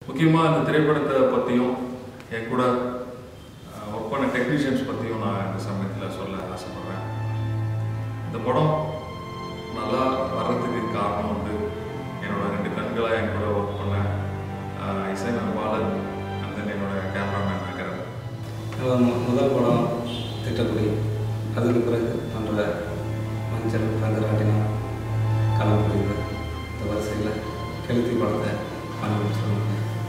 முக்கியமாக இந்த திரைப்படத்தை பற்றியும் என் கூட ஒர்க் பண்ண டெக்னீஷியன்ஸ் பற்றியும் நான் இந்த சமயத்தில் சொல்ல ஆசைப்படுறேன். இந்த படம் நல்லா வர்றதுக்கு காரணம் வந்து என்னோட 2 கண்களாக என் கூட ஒர்க் பண்ண இசையமைப்பாளர் அந்த என்னோட கேமராமேன் நகரன். முதல் படம் திட்டக்குடி, அதுக்கு பிறகு பண்ணுற மஞ்சள் ரங்கராட்டினா களம் புரியுது, இந்த வரிசையில் கெளுத்தி படத்தை பண்ணி முடிச்சிருவாங்க.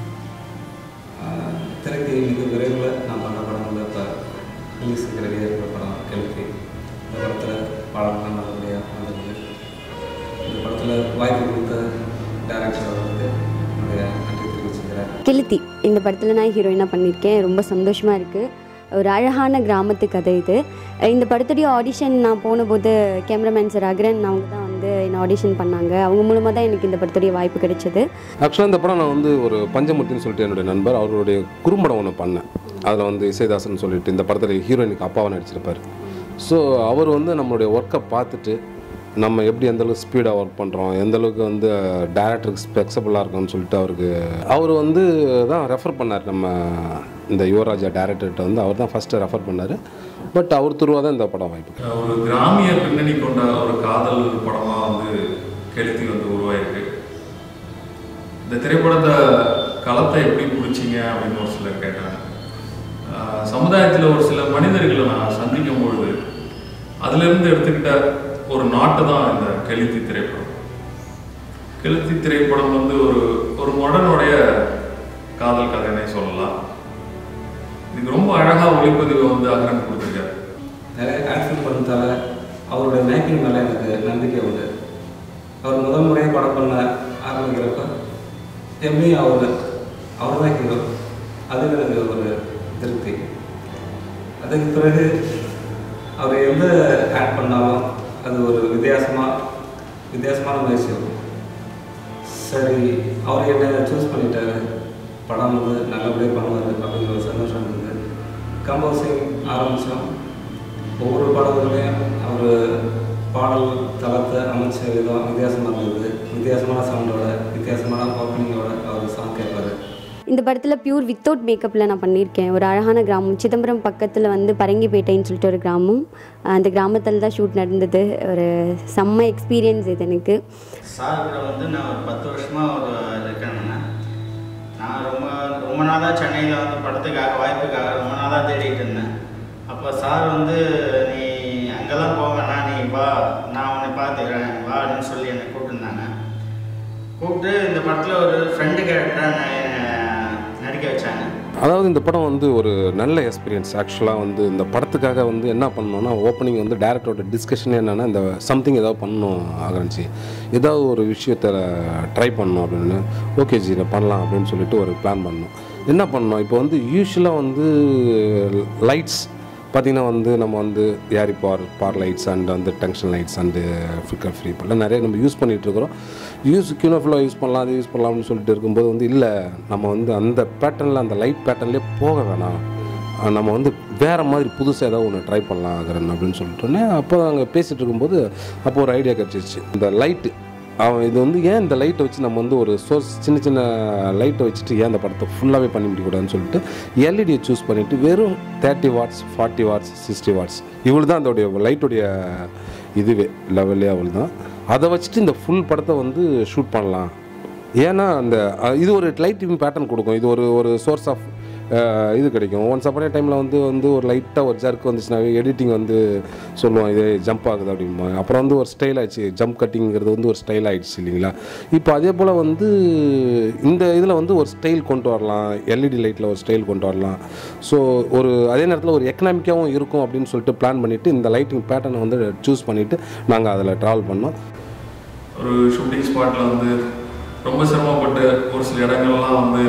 திரைக்கு மிக விரைவில் நான் பண்ண படங்களில் இப்போ ரிலீஸுக்கு ரெடியாக இருக்கிற படம் கெளுத்தி. இந்த படத்தில் பாடல்கள் நல்லபடியாக வந்திருக்கு. இந்த படத்தில் வாய்ப்பு கொடுத்த டைரக்டர் அவர்களுக்கு என்னுடைய நன்றி தெரிவிச்சுக்கிறேன். கெளுத்தி இந்த படத்தில் நான் ஹீரோயினாக பண்ணியிருக்கேன். ரொம்ப சந்தோஷமாக இருக்குது. ஒரு அழகான கிராமத்து கதை இது. இந்த படத்துடைய ஆடிஷன் நான் போனபோது கேமராமேன் சார் அகரன் அவங்க தான் வந்து என்னை ஆடிஷன் பண்ணாங்க. அவங்க மூலமாக தான் எனக்கு இந்த படத்துடைய வாய்ப்பு கிடைச்சது. ஆக்சுவலாக இந்த படம் நான் வந்து ஒரு பஞ்சமூர்த்தின்னு சொல்லிட்டு என்னுடைய நண்பர் அவருடைய குறும்படம் ஒன்று பண்ணேன். அதில் வந்து இசைதாசன் சொல்லிட்டு இந்த படத்தில் ஹீரோயினுக்கு அப்பாவை நடிச்சிருப்பார். ஸோ அவர் வந்து நம்மளுடைய ஒர்க்கை பார்த்துட்டு நம்ம எப்படி எந்தளவுக்கு ஸ்பீடாக ஒர்க் பண்ணுறோம், எந்தளவுக்கு வந்து டேரக்டருக்கு ஃப்ளெக்சிபிளாக இருக்கும்னு சொல்லிட்டு அவர் வந்து தான் ரெஃபர் பண்ணார். நம்ம இந்த யுவராஜா டேரக்டர்கிட்ட வந்து அவர் தான் ஃபஸ்ட்டு ரெஃபர் பண்ணார். பட் அவர் துருவாக தான் இந்த படம் வாய்ப்பு. ஒரு கிராமிய பின்னணி கொண்ட ஒரு காதல் படமாக வந்து கெளுத்தி வந்து உருவாயிருக்கு. இந்த திரைப்படத்தை களத்தை எப்படி பிடிச்சிங்க அப்படின்னு ஒரு சிலர் கேட்டாங்க. சமுதாயத்தில் ஒரு சில மனிதர்களை நான் சந்திக்கும் பொழுது அதிலிருந்து எடுத்துக்கிட்ட ஒரு நாட்டு தான் இந்த கெளுத்தி திரைப்படம். கெளுத்தி திரைப்படம் வந்து ஒரு மொடனுடைய காதல் கதைனே சொல்லலாம். இதுக்கு ரொம்ப அழகாக ஒளிப்பதிவு வந்து அகரன் கொடுத்துருக்காரு. நிறைய ஆக்ஷன் பண்ணதால அவருடைய மேக்கிங் மேலே எனக்கு நம்பிக்கை உண்டு. அவர் முதல் முறையாக படம் பண்ண ஆரம்பிக்கிறப்ப எப்படி அவர் தான் ஹீரோ, அதுக்கு எனக்கு ஒரு திருப்தி. அதுக்கு பிறகு அவர் எந்த ஆட் பண்ணாலும் அது ஒரு வித்தியாசமான முயற்சி இருக்கும். சரி, அவர் என்ன சூஸ் பண்ணிட்டாரு, படம் வந்து நல்லபடியாக பண்ணுவார் அப்படிங்கிற ஒரு சந்தோஷம் இருந்தது. கம்போசிங் ஆரம்பித்தோம். ஒவ்வொரு பாடல்களையும் அவர் பாடல் தளத்தை அமைச்ச விதம் வித்தியாசமாக இருந்தது. வித்தியாசமான சவுண்டோட, வித்தியாசமான ஓப்பனிங்கோட அவர் சாங் கேட்பார். இந்த படத்தில் பியூர் வித்தவுட் மேக்கப்பில் நான் பண்ணியிருக்கேன். ஒரு அழகான கிராமம், சிதம்பரம் பக்கத்தில் வந்து பரங்கிப்பேட்டைன்னு சொல்லிட்டு ஒரு கிராமம். அந்த கிராமத்தில் தான் ஷூட் நடந்தது. ஒரு செம்ம எக்ஸ்பீரியன்ஸ் இது எனக்கு. சார் கூட வந்து நான் ஒரு 10 வருஷமாக ஒரு இருக்கேன்னா, நான் ரொம்ப நாளாக சென்னையில் வந்து படத்துக்காக வாய்ப்புக்காக ரொம்ப நாளாக தேடிட்டு இருந்தேன். அப்போ சார் வந்து நீ அங்கெல்லாம் போவேண்ணா, நீ வா, நான் உன்னை பார்த்துக்கிறேன் வா அப்படின்னு சொல்லி என்னை கூப்பிட்டுருந்தாங்க. கூப்பிட்டு இந்த படத்தில் ஒரு ஃப்ரெண்டு கேரக்டராக நடிக்க வச்சாங்க. அதாவது இந்த படம் வந்து ஒரு நல்ல எக்ஸ்பீரியன்ஸ். ஆக்சுவலாக வந்து இந்த படத்துக்காக வந்து என்ன பண்ணோன்னா, ஓப்பனிங் வந்து டேரக்டரோட டிஸ்கஷன் என்னென்னா, இந்த சம்திங் ஏதாவது பண்ணணும் ஆரம்பிச்சு, ஏதாவது ஒரு விஷயத்தை ட்ரை பண்ணணும் அப்படின்னு. ஓகே ஜி இதை பண்ணலாம் அப்படின்னு சொல்லிட்டு ஒரு பிளான் பண்ணோம். என்ன பண்ணோம், இப்போ வந்து யூஸ்வலாக வந்து லைட்ஸ் பார்த்திங்கன்னா வந்து நம்ம வந்து ஏரி பார் லைட்ஸ் அண்ட் வந்து tungsten lights and flicker free இப்போல்லாம் நிறைய நம்ம யூஸ் பண்ணிகிட்ருக்குறோம். கியூனோஃபுல்லாக யூஸ் பண்ணலாம், அது யூஸ் பண்ணலாம்னு சொல்லிட்டு இருக்கும்போது வந்து இல்லை, நம்ம வந்து அந்த பேட்டர்னில் அந்த லைட் பேட்டர்ன்லேயே போக வேணாம், நம்ம வந்து வேறு மாதிரி புதுசாக ஏதாவது ஒன்று ட்ரை பண்ணலாம் ஆகிறேன் அப்படின்னு சொல்லிட்டோன்னே அப்போ அங்கே பேசிகிட்டு இருக்கும்போது அப்போ ஒரு ஐடியா கிடச்சிருச்சு. இந்த லைட்டு இது வந்து ஏன் இந்த லைட்டை வச்சு நம்ம வந்து ஒரு சோர்ஸ் சின்ன லைட்டை வச்சுட்டு ஏன் இந்த படத்தை ஃபுல்லாகவே பண்ணி முடிக்கக்கூடாதுன்னு சொல்லிட்டு எல்இடியை சூஸ் பண்ணிவிட்டு வெறும் 30 வாட்ஸ் 40 வாட்ஸ் 60 வாட்ஸ் இவ்வளோ தான் அதோடைய லைட்டுடைய இதுவே லெவலே அவ்வளோ தான். அதை வச்சுட்டு இந்த ஃபுல் படத்தை வந்து ஷூட் பண்ணலாம். ஏன்னா அந்த இது ஒரு லைட்டிங் பேட்டர்ன் கொடுக்கும். இது ஒரு சோர்ஸ் ஆஃப் இது கிடைக்கும். ஒன்ஸ் அப்பான டைமில் வந்து ஒரு லைட்டாக ஒரு ஜர்க்கு வந்துச்சுனாவே எடிட்டிங் வந்து சொல்லுவோம் இது ஜம்ப் ஆகுது அப்படிமா. அப்புறம் வந்து ஒரு ஸ்டைல் ஆயிடுச்சு, ஜம்ப் கட்டிங்கிறது வந்து ஒரு ஸ்டைல் ஆகிடுச்சு இல்லைங்களா. இப்போ அதே போல் வந்து இந்த இதில் வந்து ஒரு ஸ்டைல் கொண்டு வரலாம், எல்இடி லைட்டில் ஒரு ஸ்டைல் கொண்டு வரலாம். ஸோ அதே நேரத்தில் ஒரு எக்கனாமிக்காகவும் இருக்கும் அப்படின்னு சொல்லிட்டு பிளான் பண்ணிவிட்டு இந்த லைட்டிங் பேட்டர்னை வந்து சூஸ் பண்ணிவிட்டு நாங்கள் அதில் ட்ராவல் பண்ணோம். ஒரு ஷூட்டிங் ஸ்பாட்டில் வந்து ரொம்ப சிரமப்பட்டு ஒரு சில இடங்கள்லாம் வந்து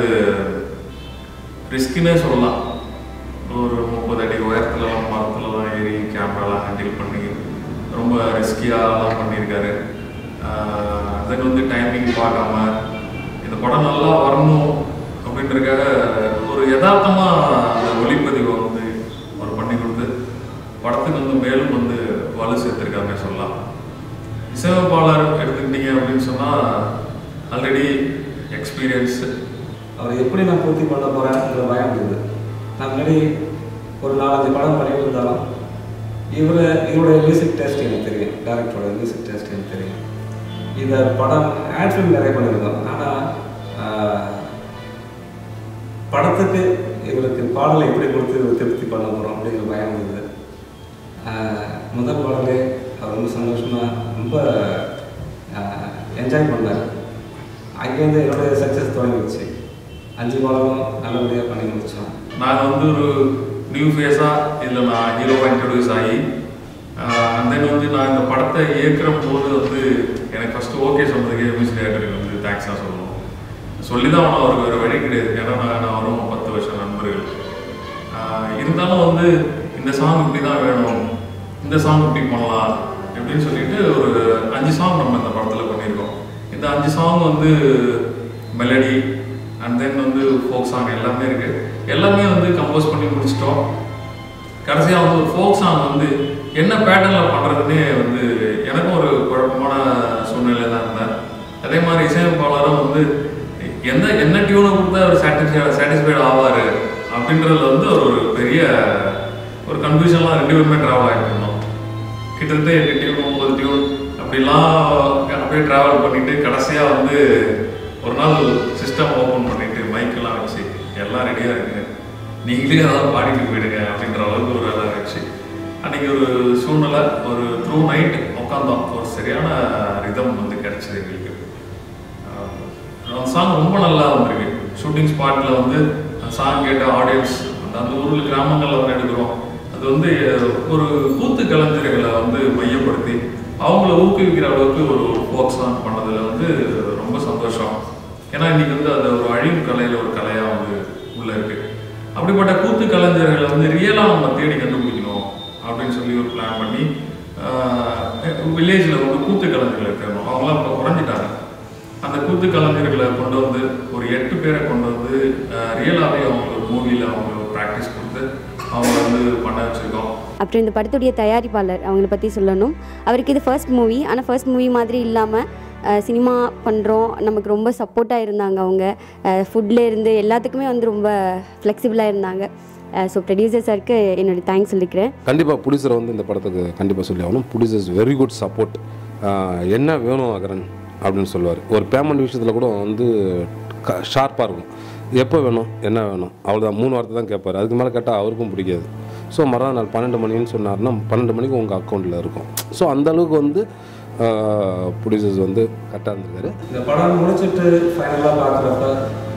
ரிஸ்க்குன்னே சொல்லலாம். ஒரு 30 அடி உயரத்துலலாம் மரத்துலலாம் ஏறி கேமராலாம் ஹேண்டில் பண்ணி ரொம்ப ரிஸ்கியாகலாம் பண்ணியிருக்காரு. அதுக்கு வந்து டைமிங் பார்க்காம இந்த படம் நல்லா வரணும் அப்படின்றக்காக ஒரு யதார்த்தமாக அந்த ஒளிப்பதிவை வந்து அவர் பண்ணி கொடுத்து படத்துக்கு வந்து மேலும் வந்து வலு சேர்த்துருக்காங்க சொல்லலாம். இசையமைப்பாளர் எடுத்துக்கிட்டீங்க அப்படின்னு சொன்னால் ஆல்ரெடி எக்ஸ்பீரியன்ஸு அவர் எப்படி நான் பூர்த்தி பண்ண போகிறேங்கிற பயம் இருக்குது. நான் முன்னாடி ஒரு 4-5 படம் பண்ணிட்டு இருந்தாலும் இவருடைய மியூசிக் டேஸ்ட் எனக்கு தெரியும், டேரக்டரோட மியூசிக் டேஸ்ட் எனக்கு தெரியும். இந்த படம் ஆட் ஃபிலிம் நிறைய பண்ணியிருந்தோம். ஆனால் படத்துக்கு இவருக்கு பாடலை எப்படி கொடுத்து திருப்தி பண்ண போகிறோம் அப்படிங்கிற பயம் இருந்தது. முதல் பாடலே அவர் ரொம்ப சந்தோஷமாக ரொம்ப என்ஜாய் பண்ணார். அங்கேருந்து என்னுடைய சக்ஸஸ் தொடங்கிடுச்சு. 5 பாடலும் நல்லபடியாக பண்ணி முடித்தோம். நாங்கள் வந்து ஒரு நியூ ஃபேஸாக இதில் நான் ஹீரோவாக இன்ட்ரடியூஸ் ஆகி அண்ட் தென் வந்து நான் இந்த படத்தை இயக்குற போது வந்து எனக்கு ஃபஸ்ட்டு ஓகே சொன்னதுக்கே மியூசிக் டைரக்டருக்கு வந்து தேங்க்ஸ் தான் சொல்லணும். சொல்லி தான் அவருக்கு வேறு வழி கிடையாது. ஏன்னா நான் வரும் 10 வருஷம் நண்பர்கள். இருந்தாலும் வந்து இந்த சாங் இப்படி தான் வேணும், இந்த சாங் இப்படி பண்ணலாம் எப்படின்னு சொல்லிட்டு ஒரு 5 சாங் நம்ம இந்த படத்தில் பண்ணியிருக்கோம். இந்த 5 சாங் வந்து மெலடி அண்ட் தென் வந்து ஃபோக் சாங் எல்லாமே இருக்குது. எல்லாமே வந்து கம்போஸ் பண்ணி முடிச்சிட்டோம். கடைசியாக வந்து ஒரு ஃபோக் சாங் வந்து என்ன பேட்டர்னில் பண்ணுறதுன்னே வந்து எனக்கும் ஒரு குழப்பமான சூழ்நிலை தான் இருந்தேன். அதே மாதிரி இசையமைப்பாளரும் வந்து என்ன டியூனை கொடுத்தா அவர் சாட்டிஸ்ஃபைடு ஆவார் அப்படின்றதுல வந்து ஒரு பெரிய ஒரு கன்ஃபியூஷன்லாம் 2 பேருமே ட்ராவல் ஆகிட்டு இருந்தோம். கிட்டத்தட்ட 8 டியூன் 9 டியூன் அப்படிலாம் அப்படியே ட்ராவல் பண்ணிவிட்டு கடைசியாக வந்து ஒரு நாள் சிஸ்டம் ஓப்பன் பண்ணிவிட்டு மைக்கெல்லாம் வச்சு எல்லாம் ரெடியாக இருக்குது, நீங்களே ஏதாவது பாடிட்டு போயிடுங்க அப்படின்ற அளவுக்கு ஒரு வேலை வச்சு அன்றைக்கி ஒரு சூழ்நிலை ஒரு த்ரூ நைட் உட்காந்தோம். ஒரு சரியான ரிதம் வந்து கிடச்சிது எங்களுக்கு. அந்த சாங் ரொம்ப நல்லா வந்திருக்கு. ஷூட்டிங் ஸ்பாட்டில் வந்து சாங் கேட்ட ஆடியன்ஸ் அந்த ஊரில் கிராமங்களில் வந்து எடுக்கிறோம். அது வந்து ஒரு கூத்து கலைஞர்களை வந்து மையப்படுத்தி அவங்கள ஊக்குவிக்கிற அளவுக்கு ஒரு ஃபோக் சாங் பண்ணதில் வந்து ரொம்ப சந்தோஷம். ஏன்னா இன்றைக்கி வந்து அது ஒரு அழிவு கலையில் ஒரு கலையாக வந்து உள்ளே இருக்குது. அப்படிப்பட்ட கூத்து கலைஞர்களை வந்து ரியலாக நம்ம தேடி கண்டுபிடிக்கணும் அப்படின்னு சொல்லி ஒரு பிளான் பண்ணி வில்லேஜில் வந்து கூத்து கலைஞர்கள் இருக்கணும். அவங்களாம் இப்போ குறைஞ்சிட்டாங்க. அந்த கூத்து கலைஞர்களை கொண்டு வந்து ஒரு 8 பேரை கொண்டு வந்து ரியலாகவே அவங்களுக்கு மூவியில் அவங்களுக்கு ப்ராக்டிஸ் கொடுத்து அவங்க வந்து பண்ண வச்சுருக்கோம். அப்புறம் இந்த படத்துடைய தயாரிப்பாளர் அவங்கள பற்றி சொல்லணும். அவருக்கு இது ஃபர்ஸ்ட் மூவி. ஆனால் ஃபர்ஸ்ட் மூவி மாதிரி இல்லாமல் சினிமா பண்ணுறோம் நமக்கு ரொம்ப சப்போர்ட்டாக இருந்தாங்க. அவங்க ஃபுட்லேருந்து எல்லாத்துக்குமே வந்து ரொம்ப ஃப்ளெக்சிபிளாக இருந்தாங்க. ஸோ ப்ரொடியூசர் சாருக்கு என்னுடைய தேங்க்ஸ் சொல்லிக்கிறேன். கண்டிப்பாக ப்ரொடியூசரை வந்து இந்த படத்துக்கு கண்டிப்பாக சொல்லி ஆகணும். Producers very good support. என்ன வேணும் அகரன் அப்படின்னு சொல்லுவார். ஒரு பேமெண்ட் விஷயத்தில் கூட வந்து ஷார்ப்பாக இருக்கும். எப்போ வேணும் என்ன வேணும் அவ்வளோதான் 3 வார்த்தை தான் கேட்பார். அதுக்கு மேலே கேட்டால் அவருக்கும் பிடிக்காது. ஸோ மறுநாள் நாள் 12 மணின்னு சொன்னார்னா 12 மணிக்கு உங்கள் அக்கௌண்ட்டில் இருக்கும். ஸோ அந்தளவுக்கு வந்து ப்ரொடியூசர்ஸ் வந்து கரெக்டாக இருந்திருக்காரு. இந்த படம் முடிச்சுட்டு ஃபைனலாக பார்க்குறப்ப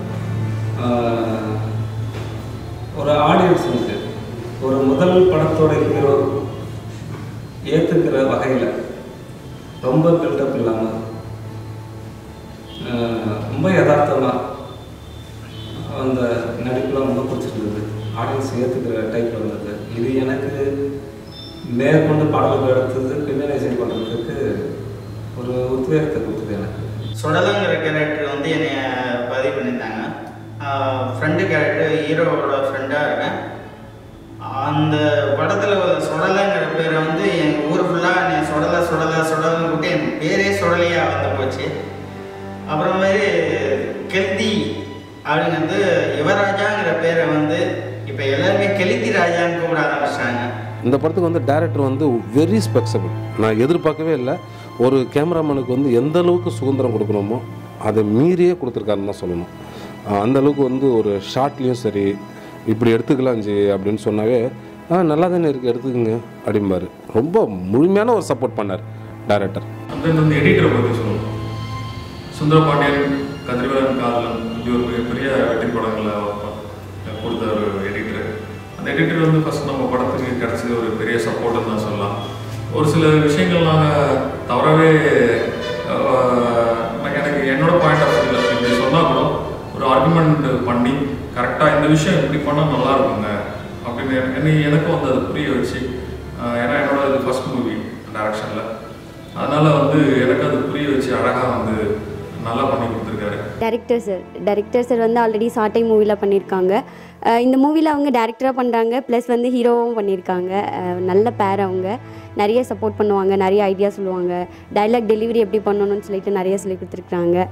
ஒரு ஆடியன்ஸுக்கு ஒரு முதல் படத்தோட ஹீரோ ஏற்றுக்கிற வகையில் ரொம்ப பில்டப் இல்லாமல் ரொம்ப யதார்த்தமாக அந்த நடிப்புலாம் ரொம்ப பிடிச்சிருந்தது. ஆடியன்ஸ் ஏற்றுக்கிற டைப்பில் இருந்தது. இது எனக்கு மேற்கொண்டு பாடல்கள் எடுத்தது பின்னணி இசை பண்ணுறதுக்கு ஒரு உத்வேகத்தை கொடுத்தது. எனக்கு சுடலங்கிற கேரக்டர் வந்து என்னை பதிவு பண்ணியிருந்தாங்க. ஃப்ரெண்டு கேரக்டர் ஹீரோவோட ஃப்ரெண்டாக இருக்கேன். அந்த படத்தில் ஒரு சுடலைங்கிற பேரை வந்து எங்கள் ஊர் ஃபுல்லாக என்னை சுடலைன்னு கூட்டி என் பேரே சுடலையாக வந்து போச்சு. அப்புறமேரி கெல்தி அப்படிங்கிறது யுவராஜாங்கிற பேரை வந்து இப்போ எல்லாருமே கெலுத்தி ராஜான்னு கூப்பிட ஆரம்பிச்சிட்டாங்க. இந்த படத்துக்கு வந்து டைரக்டர் வந்து வெரி ஸ்பெக்சபிள். நான் எதிர்பார்க்கவே இல்லை. ஒரு கேமராமேனுக்கு வந்து எந்த அளவுக்கு சுதந்திரம் கொடுக்கணுமோ அதை மீறியே கொடுத்துருக்காருன்னு தான் சொல்லணும். அந்தளவுக்கு வந்து ஒரு ஷார்ட்லேயும் சரி இப்படி எடுத்துக்கலாம் ஜி அப்படின்னு சொன்னாவே நல்லா தானே இருக்குது எடுத்துக்கோங்க அப்படிம்பார். ரொம்ப முழுமையான ஒரு சப்போர்ட் பண்ணார் டைரக்டர். அந்த எடிட்டரை பற்றி சொல்லணும். சுந்தரபாண்டியன், கதிரவன் காதலன் இப்படி ஒரு பெரிய வெற்றி படங்களை கொடுத்த ஒரு எடிட்டர். அந்த எடிட்டர் வந்து ஃபஸ்ட் நம்ம படத்துக்கு கிடச்சது ஒரு பெரிய சப்போர்ட்டுன்னு தான் சொல்லலாம். ஒரு சில விஷயங்கள் நாங்கள் தவறவே எனக்கு என்னோட பாயிண்ட் ஆஃப் வியூவில் இப்படி சொன்னால் கூட ஒரு ஆர்குமெண்ட் பண்ணி கரெக்டாக இந்த விஷயம் இப்படி பண்ணால் நல்லா இருக்குங்க அப்படின்னு எனக்கும் வந்து அது புரிய வச்சு, ஏன்னா என்னோட இது ஃபஸ்ட் மூவி டைரக்ஷனில், அதனால் வந்து எனக்கு அது புரிய வச்சு அழகாக வந்து நல்லா பண்ணி கொடுத்துருக்காரு. டைரக்டர் சார் வந்து ஆல்ரெடி சாட்டை மூவியில் பண்ணியிருக்காங்க. இந்த மூவியில் அவங்க டைரக்டராக பண்ணுறாங்க, ப்ளஸ் வந்து ஹீரோவும் பண்ணியிருக்காங்க. நல்ல பேர். அவங்க நிறைய சப்போர்ட் பண்ணுவாங்க, நிறைய ஐடியா சொல்லுவாங்க, டைலாக் டெலிவரி எப்படி பண்ணணும்னு சொல்லிட்டு நிறைய சொல்லி கொடுத்துருக்குறாங்க.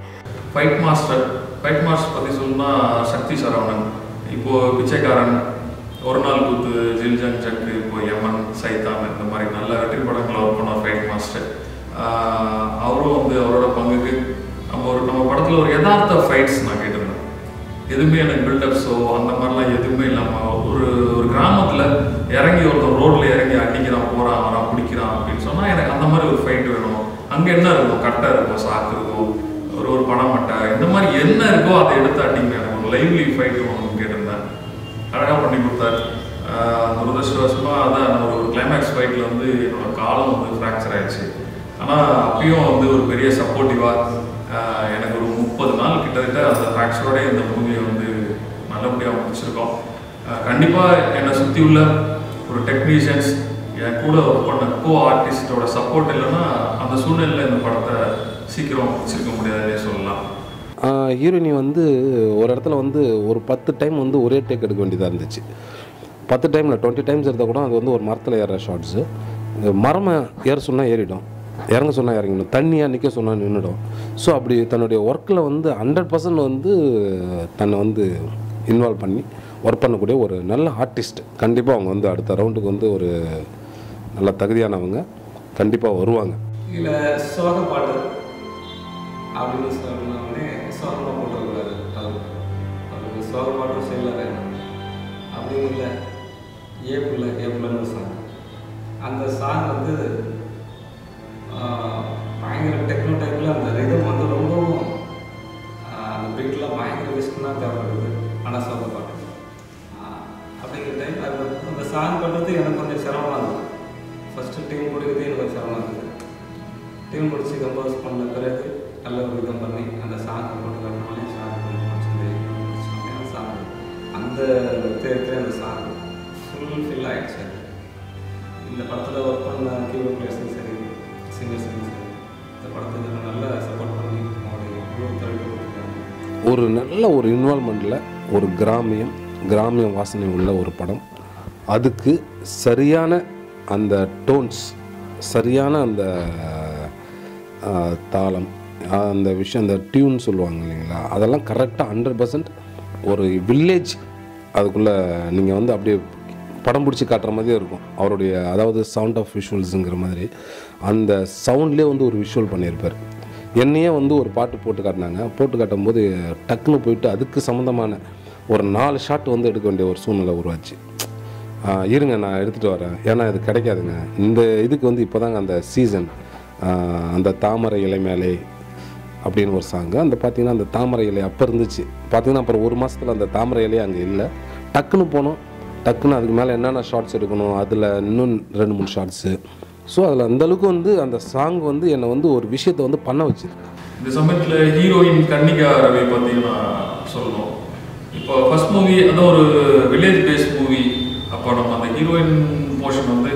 ஃபைட் மாஸ்டர் பற்றி சொல்லணும்னா சக்தி சரவணன், இப்போது பிச்சைக்காரன், ஒரு நாள் கூத்து, ஜில்ஜங் ஜக்கு, இப்போ யமன், சைத்தான், இந்த மாதிரி நல்ல வெற்றி படங்களை ஒர்க் பண்ண ஃபைட் மாஸ்டர். அவரும் வந்து அவரோட பங்குக்கு நம்ம படத்தில் ஒரு யதார்த்த ஃபைட்ஸ் நான் கேட்டிருந்தேன். எதுவுமே எனக்கு பில்டப்ஸோ அந்த மாதிரிலாம் எதுவுமே இல்லாமல் ஒரு கிராமத்தில் இறங்கி ஒருத்தர் ரோட்டில் இறங்கி அடிக்கிறான், போகிறான், வரான், பிடிக்கிறான் அப்படின்னு சொன்னால் எனக்கு அந்த மாதிரி ஒரு ஃபைட் வேணும். அங்கே என்ன இருக்கும், கட்டை இருக்கும், சாக்கு இருக்கும், ஒரு பணம் மட்டை, இந்த மாதிரி என்ன இருக்கோ அதை எடுத்து அடிங்க. எனக்கு ஒரு லைவ்லி ஃபைட் ஒன்று கேட்டிருந்தேன், அழகாக பண்ணி கொடுத்தாரு. துரதிருஷ்டவசமாக அதான் ஒரு கிளைமேக்ஸ் ஃபைட்டில் வந்து என்னோட காலம் வந்து ஃப்ராக்சர் ஆயிடுச்சு. ஆனால் அப்பயும் வந்து ஒரு பெரிய சப்போர்ட்டிவாக எனக்கு ஒரு 30 நாள் கிட்டத்தட்ட அந்த ஃப்ராக்சரோட இந்த மூவியை வந்து நல்லபடியாக முடிச்சிருக்கோம். கண்டிப்பாக என்னை சுற்றி உள்ள ஒரு டெக்னீஷியன்ஸ், என் கூட ஒர்க் பண்ண ஆர்டிஸ்டோட சப்போர்ட் இல்லைன்னா அந்த சூழ்நிலையில் இந்த படத்தை சீக்கிரம் முடிச்சிருக்க முடியாதுன்னே சொல்லலாம். ஹீரோயினி வந்து ஒரு இடத்துல வந்து ஒரு 10 டைம் வந்து ஒரே டேக் எடுக்க வேண்டியதாக இருந்துச்சு. 10 டைமில் 20 டைம்ஸ் எடுத்தால் கூட அது வந்து ஒரு மரத்தில் ஏற ஷார்ட்ஸு. மரம் ஏற சொன்னால் ஏறிடும், இறங்க சொன்னால் இறங்கிடும், தண்ணியாக நிற்க சொன்னால் நின்றுடும். ஸோ அப்படி தன்னுடைய ஒர்க்கில் வந்து 100% வந்து தன்னை வந்து இன்வால்வ் பண்ணி ஒர்க் பண்ணக்கூடிய ஒரு நல்ல ஆர்டிஸ்ட். கண்டிப்பாக அவங்க வந்து அடுத்த ரவுண்டுக்கு வந்து ஒரு நல்ல தகுதியானவங்க கண்டிப்பாக வருவாங்க. இதில் சோக பாட்டு அப்படின்னு சொன்னோடனே சோகமாக போட்டுக்கூடாது, அவருக்கு சோக பாட்டும் செய்யல அப்படின்னு இல்லை. ஏப்புலன்னு சாங், அந்த சாங் வந்து பயங்கர டெக்னோ டைப்பில் அந்த ரிதம் வந்து ரொம்பவும் அந்த பீட்லாம் பயங்கர ரிஸ்க்லாம் தேவைப்படுது. ஆனால் சோக பாட்டு அப்படிங்கிற டைம் அது அந்த சாங் பண்ணுறது எனக்கு கொஞ்சம் சிரமமாக இருந்தது. ஃபஸ்ட்டு டீம் கொடுக்குறது எனக்கு கொஞ்சம் சிரமமாக இருந்தது. டீம் முடிச்சு கம்போஸ் பண்ண பிறகு நல்ல ஒரு விதம் பண்ணி அந்த சாங்கை போட்டு கட்டினாலே சாங் முடிச்சோடனே அந்த சாங் அந்த தேர்தலே அந்த சாங் ஃபுல்ஃபில் ஆகிடுச்சு. இந்த படத்தில் ஒர்க் பண்ண கீபோர்ட் பிளேயர்ஸும் சரி, சிங்கர்ஸும் சரி, இந்த படத்துக்கு நல்லா சப்போர்ட் பண்ணி அவங்களுடைய முழு தொழில் கொடுத்துருக்காங்க. ஒரு நல்ல ஒரு இன்வால்மெண்ட்டில் ஒரு கிராமிய வாசனை உள்ள ஒரு படம். அதுக்கு சரியான அந்த டோன்ஸ், சரியான அந்த தாளம், அந்த விஷயம், அந்த டியூன் சொல்லுவாங்க இல்லைங்களா, அதெல்லாம் கரெக்டாக 100% ஒரு வில்லேஜ் அதுக்குள்ளே நீங்கள் வந்து அப்படியே படம் பிடிச்சி காட்டுற மாதிரியே இருக்கும் அவருடைய, அதாவது சவுண்ட் ஆஃப் விஷுவல்ஸுங்கிற மாதிரி அந்த சவுண்ட்லேயே வந்து ஒரு விஷுவல் பண்ணியிருப்பார். என்னையே வந்து ஒரு பாட்டு போட்டு காட்டினாங்க. போட்டு காட்டும்போது டக்குன்னு போயிட்டு அதுக்கு சம்மந்தமான ஒரு 4 ஷாட் வந்து எடுக்க வேண்டிய ஒரு சூழ்நிலை உருவாச்சு. இருங்க நான் எடுத்துகிட்டு வரேன், ஏன்னா இது கிடைக்காதுங்க இந்த இதுக்கு வந்து இப்போ தாங்க அந்த சீசன், அந்த தாமரை இலை மேலே அப்படின்னு ஒரு சாங்கு. அந்த பார்த்திங்கன்னா அந்த தாமரை இலை அப்போ இருந்துச்சு, பார்த்திங்கன்னா அப்புறம் ஒரு மாதத்தில் அந்த தாமரை இலையே அங்கே இல்லை. டக்குன்னு போனோம், டக்குன்னு அதுக்கு மேலே என்னென்ன ஷார்ட்ஸ் எடுக்கணும், அதில் இன்னும் 2-3 ஷார்ட்ஸு. ஸோ அதில் அந்தளவுக்கு வந்து அந்த சாங் வந்து என்னை வந்து ஒரு விஷயத்தை வந்து பண்ண வச்சு. இந்த சமயத்தில் ஹீரோயின் கன்னிகா ரவி பார்த்தீங்கன்னா சொல்லணும். இப்போ ஃபர்ஸ்ட் மூவி அது ஒரு வில்லேஜ் பேஸ்ட் மூவி. அப்போ நம்ம அந்த ஹீரோயின் போர்ஷன் வந்து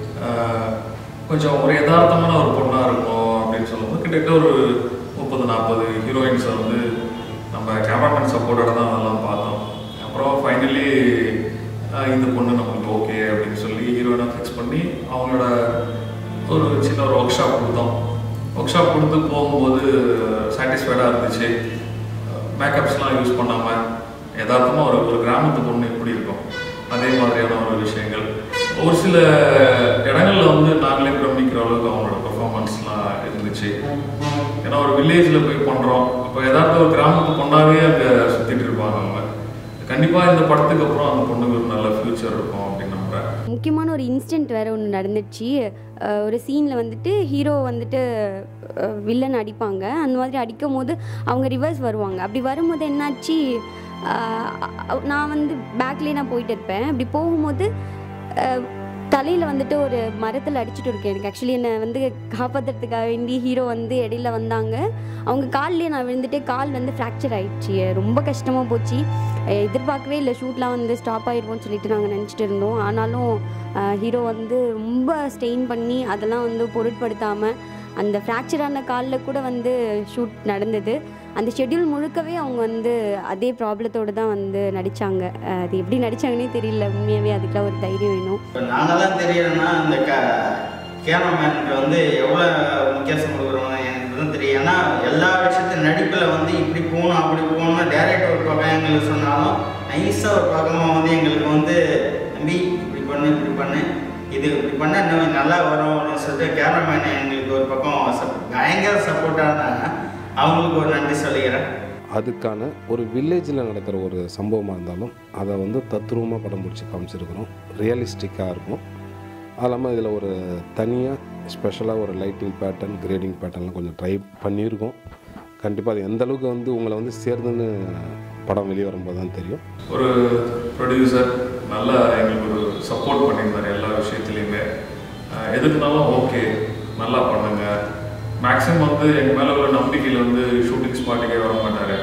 கொஞ்சம் ஒரு யதார்த்தமான ஒரு பொண்ணாக இருக்கும் அப்படின்னு சொல்லும்போது கிட்டத்தட்ட ஒரு 30-40 ஹீரோயின்ஸை வந்து நம்ம கேமராமேன் சப்போர்ட்டோட தான் அதெல்லாம் பார்த்தோம். அப்புறம் ஃபைனலி இந்த பொண்ணு நம்மளுக்கு ஓகே அப்படின்னு சொல்லி ஹீரோயினை ஃபிக்ஸ் பண்ணி அவங்களோட ஒரு சின்ன ஒரு ஒர்க் ஷாப் கொடுத்தோம். ஒர்க் ஷாப் கொடுத்து போகும்போது சாட்டிஸ்ஃபைடாக இருந்துச்சு. மேக்கப்ஸ்லாம் யூஸ் பண்ணாமல் யதார்த்தமாக ஒரு கிராமத்து பொண்ணு எப்படி இருக்கும் அதே மாதிரியான ஒரு விஷயங்கள். ஒரு சில இடங்களில் வந்து நாங்களே பிரமிக்கிற அளவுக்கு அவங்களோட பெர்ஃபார்மன்ஸ்லாம் இருந்துச்சு. ஏன்னா ஒரு வில்லேஜில் போய் பண்ணுறோம், இப்போ யதார்த்த ஒரு கிராமத்து பொண்ணாகவே அங்கே சுற்றிட்டு இருப்பாங்க அவங்க. கண்டிப்பாக இந்த படத்துக்கு அப்புறம் அந்த பொண்ணுக்கு ஒரு நல்ல ஃப்யூச்சர் இருக்கும் அப்படின்னு நம்புகிறேன். முக்கியமான ஒரு இன்சிடெண்ட் வேறு ஒன்று நடந்துச்சு. ஒரு சீனில் வந்துட்டு ஹீரோ வந்துட்டு வில்லன் அடிப்பாங்க. அந்த மாதிரி அடிக்கும் போது அவங்க ரிவர்ஸ் வருவாங்க. அப்படி வரும்போது என்னாச்சு, நான் வந்து பேக்லேயே நான் போயிட்டு இருப்பேன். அப்படி போகும்போது தலையில் வந்துட்டு ஒரு மரத்தில் அடிச்சுட்டு இருக்கேன். எனக்கு ஆக்சுவலி என்னை வந்து காப்பாற்றுறதுக்காக வேண்டி ஹீரோ வந்து இடையில வந்தாங்க. அவங்க கால்லேயே நான் விழுந்துட்டு கால் வந்து ஃப்ராக்சர் ஆகிடுச்சு. ரொம்ப கஷ்டமாக போச்சு. எதிர்பார்க்கவே இல்லை ஷூட்லாம் வந்து ஸ்டாப் ஆகிடுவோம்னு சொல்லிட்டு நாங்கள் நினச்சிட்டு இருந்தோம். ஆனாலும் ஹீரோ வந்து ரொம்ப ஸ்டெயின் பண்ணி அதெல்லாம் வந்து பொருட்படுத்தாமல் அந்த ஃப்ராக்சரான காலில் கூட வந்து ஷூட் நடந்தது. அந்த ஷெட்யூல் முழுக்கவே அவங்க வந்து அதே ப்ராப்ளத்தோடு தான் வந்து நடித்தாங்க. அது எப்படி நடித்தாங்கன்னே தெரியல. உண்மையாகவே அதுக்கெலாம் ஒரு தைரியம் வேணும். இப்போ நாங்கள் தான் தெரியலன்னா அந்த கேமராமேனுக்கு வந்து எவ்வளோ முக்கியத்துவம் கொடுக்குறோம். எனக்கு டைரக்டருக்கும் தெரியும். ஏன்னா எல்லா விஷயத்தையும் நடிப்பில் வந்து இப்படி போகணும் அப்படி போகணும்னா டேரக்டர் ஒரு பக்கம் எங்களுக்கு சொன்னாலும் நைஸாக ஒரு பக்கமாக வந்து எங்களுக்கு வந்து தம்பி இப்படி பண்ணு இது இப்படி பண்ண இன்னும் நல்லா வரும் அப்படின்னு சொல்லிட்டு கேமராமேன் எங்களுக்கு ஒரு பக்கம் பயங்கர சப்போர்ட்டாக இருந்தாங்க. அவங்களுக்கு ஒரு நன்றி சொல்லிக்கிறேன். அதுக்கான ஒரு வில்லேஜில் நடக்கிற ஒரு சம்பவமாக இருந்தாலும் அதை வந்து தத்ரூபமாக படம் பிடிச்சி காமிச்சிருக்கிறோம். ரியலிஸ்டிக்காக இருக்கும். அது இல்லாமல் இதில் ஒரு தனியாக ஸ்பெஷலாக ஒரு லைட்டிங் பேட்டர்ன், கிரேடிங் பேட்டர்ன்லாம் கொஞ்சம் ட்ரை பண்ணியிருக்கோம். கண்டிப்பாக அது எந்த அளவுக்கு வந்து உங்களை வந்து சேர்ந்துன்னு படம் வெளியே வரும்போது தான் தெரியும். ஒரு ப்ரொடியூசர் நல்லா எங்களுக்கு ஒரு சப்போர்ட் பண்ணியிருந்தார் எல்லா விஷயத்துலையுமே. எதுக்குனாலும் ஓகே நல்லா பண்ணுங்க. மேக்ஸிமம் வந்து எங்கள் மேலே உள்ள நம்பிக்கையில் வந்து ஷூட்டிங் ஸ்பாட்டுக்கே வர மாட்டார்.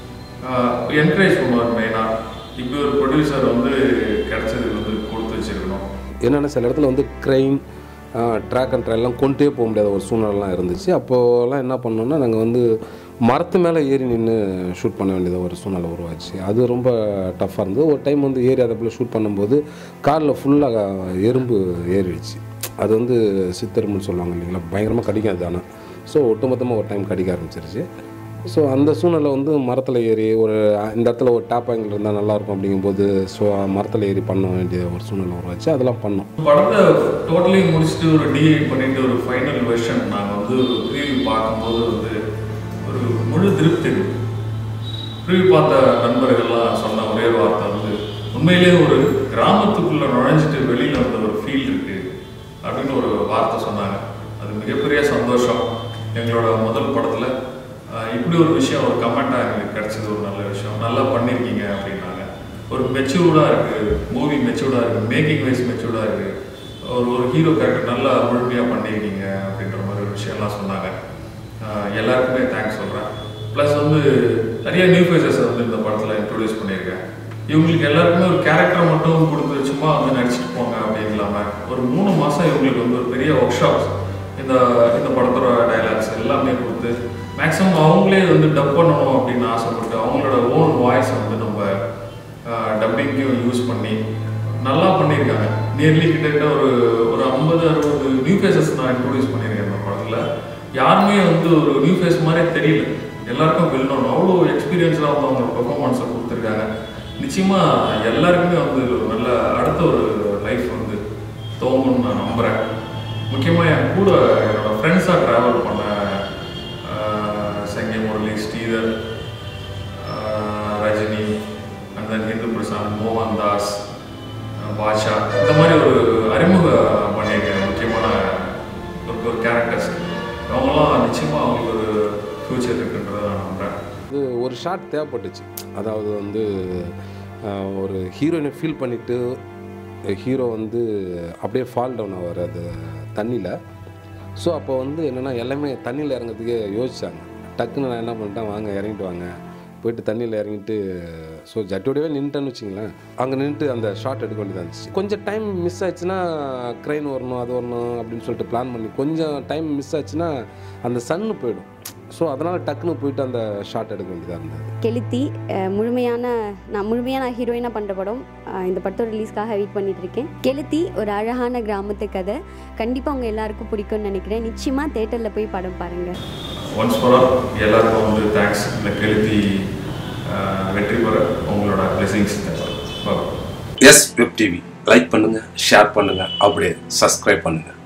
என்கரேஜ் பண்ணுவார். மெயினாக இப்படி ஒரு ப்ரொடியூசர் வந்து கிடச்சதுக்கு வந்து கொடுத்து வச்சுருக்கணும். என்னென்னா சில இடத்துல வந்து க்ரைம், ட்ராக் அண்ட் ட்ரைலாம் கொண்டே போக முடியாத ஒரு சூழ்நிலைலாம் இருந்துச்சு. அப்போலாம் என்ன பண்ணோன்னா நாங்கள் வந்து மரத்து மேலே ஏறி நின்று ஷூட் பண்ண வேண்டியது ஒரு சூழ்நிலை உருவாச்சு. அது ரொம்ப டஃப்பாக இருந்தது. ஒரு டைம் வந்து ஏறி அதை போல் ஷூட் பண்ணும்போது காரில் ஃபுல்லாக எறும்பு ஏறிடுச்சு. அது வந்து சித்தெரும்புன்னு சொல்லுவாங்க இல்லைங்களா, பயங்கரமாக கடிக்காது. ஆனால் ஸோ ஒட்டுமொத்தமாக ஒரு டைம் கடிக்க ஆரம்பிச்சிருச்சு. ஸோ அந்த சூழ்நிலை வந்து மரத்தில் ஏறி ஒரு இந்த இடத்துல ஒரு டாப் ஆங்கிள் இருந்தால் நல்லாயிருக்கும் அப்படிங்கும்போது ஸோ மரத்தில் ஏறி பண்ண வேண்டிய ஒரு சூழ்நிலை உருவாச்சு. அதெல்லாம் பண்ணோம். படத்தை டோட்டலி முடிச்சுட்டு ஒரு டிஐ பண்ணிட்டு ஒரு ஃபைனல் வெர்ஷன் நாங்கள் வந்து ஒரு ப்ரீவியூ பார்க்கும்போது வந்து ஒரு முழு திருப்தி. ப்ரீவியூ பார்த்த நண்பர்கள்லாம் சொன்ன ஒரே வார்த்தை வந்து உண்மையிலேயே ஒரு கிராமத்துக்குள்ளே நுழைஞ்சிட்டு வெளியில் வந்த ஒரு ஃபீல் இருக்குது அப்படின்னு ஒரு வார்த்தை சொன்னாங்க. அது மிகப்பெரிய சந்தோஷம். எங்களோட முதல் படத்தில் இப்படி ஒரு விஷயம் ஒரு கமெண்ட்டாக எங்களுக்கு கிடச்சது ஒரு நல்ல விஷயம். நல்லா பண்ணியிருக்கீங்க அப்படின்னாங்க. ஒரு மெச்சூர்டாக இருக்குது மூவி, மெச்சூர்டாக இருக்குது, மேக்கிங் வைஸ் மெச்சூர்டாக இருக்குது. ஒரு ஹீரோ கேரக்டர் நல்லா முழுமையாக பண்ணியிருக்கீங்க அப்படின்ற மாதிரி ஒரு விஷயம்லாம் சொன்னாங்க. எல்லாருக்குமே தேங்க்ஸ் சொல்கிறேன். ப்ளஸ் வந்து நிறைய நியூ ஃபேஸஸை வந்து இந்த படத்தில் இன்ட்ரொடியூஸ் பண்ணியிருக்கேன். இவங்களுக்கு எல்லாருக்குமே ஒரு கேரக்டரை மட்டும் கொடுத்து சும்மா வந்து நடிச்சுட்டு போங்க அப்படின்னு இல்லாமல் ஒரு 3 மாதம் இவங்களுக்கு வந்து ஒரு பெரிய ஒர்க் ஷாப்ஸ் இந்த படத்தோட டைலாக்ஸ் எல்லாமே கொடுத்து மேக்ஸிமம் அவங்களே வந்து டப் பண்ணணும் அப்படின்னு ஆசைப்பட்டு அவங்களோட ஓன் வாய்ஸை வந்து நம்ம டப்பிங்கையும் யூஸ் பண்ணி நல்லா பண்ணியிருக்காங்க. நியர்லி கிட்டத்தட்ட ஒரு 50-60 நியூ ஃபேஸஸ் நான் இன்ட்ரொடியூஸ் பண்ணியிருக்கேன் இந்த படத்தில். யாருமே வந்து ஒரு நியூ ஃபேஸ் மாதிரியே தெரியல. எல்லாருக்கும் வெல்லணும் அவ்வளோ எக்ஸ்பீரியன்ஸாக வந்து அவங்க பெர்ஃபார்மன்ஸை கொடுத்துருக்காங்க. நிச்சயமாக எல்லாருக்குமே வந்து ஒரு நல்ல அடுத்த ஒரு லைஃப் வந்து தோணும்னு நான் நம்புகிறேன். முக்கியமாக என் கூட என்னோடய ஃப்ரெண்ட்ஸாக ட்ராவல் பண்ண சங்கி முரளி, ஸ்ரீதர், ரஜினி, அண்ட் தென் ஹிந்து பிரசாந்த், மோகன்தாஸ், பாஷா, இந்த மாதிரி ஒரு அறிமுகம் பண்ணியிருக்கேன் முக்கியமான ஒரு கேரக்டர்ஸ். அவங்களாம் நிச்சயமாக அவங்களுக்கு ஒரு ஃப்யூச்சர் இருக்குன்றதை நான் நம்புகிறேன். இது ஒரு ஷாட் தேவைப்பட்டுச்சு. அதாவது வந்து ஒரு ஹீரோயினை ஃபீல் பண்ணிவிட்டு ஹீரோ வந்து அப்படியே ஃபால் டவுன் ஆவார் அது தண்ணியில். ஸோ அப்போ வந்து என்னென்னா எல்லாமே தண்ணியில் இறங்கிறதுக்கே யோசிச்சாங்க. டக்குன்னு நான் என்ன பண்ணிட்டேன், வாங்க இறங்கிட்டு வாங்க, போயிட்டு தண்ணியில் இறங்கிட்டு ஸோ ஜட்டியோடவே நின்றுட்டேன்னு வச்சிங்களேன். அங்கே நின்றுட்டு அந்த ஷாட் எடுக்க வேண்டியதாக இருந்துச்சு. கொஞ்சம் டைம் மிஸ் ஆச்சுன்னா க்ரைன் வரணும் அது வரணும் அப்படின்னு சொல்லிட்டு பிளான் பண்ணி கொஞ்சம் டைம் மிஸ் ஆச்சுன்னா அந்த சன்னு போயிடும். ஸோ அதனால் டக்குன்னு போயிட்டு அந்த ஷாட் எடுக்க வேண்டியதாக இருந்தது. கெளுத்தி முழுமையான ஹீரோயினாக பண்ணுற படம். இந்த படத்தோட ரிலீஸ்க்காக வெயிட் பண்ணிட்டு இருக்கேன். கெளுத்தி ஒரு அழகான கிராமத்து கதை. கண்டிப்பாக அவங்க எல்லாருக்கும் பிடிக்கும்னு நினைக்கிறேன். நிச்சயமாக தேட்டரில் போய் படம் பாருங்கள். ஒன்ஸ் ஃபார் ஆல் எல்லாருக்கும் வந்து தேங்க்ஸ். இந்த கெளுத்தி வெற்றி பெற உங்களோட பிளெஸிங்ஸ் தேவை. எஸ் வெப் டிவி லைக் பண்ணுங்கள், ஷேர் பண்ணுங்கள், அப்படியே சப்ஸ்கிரைப் பண்ணுங்கள்.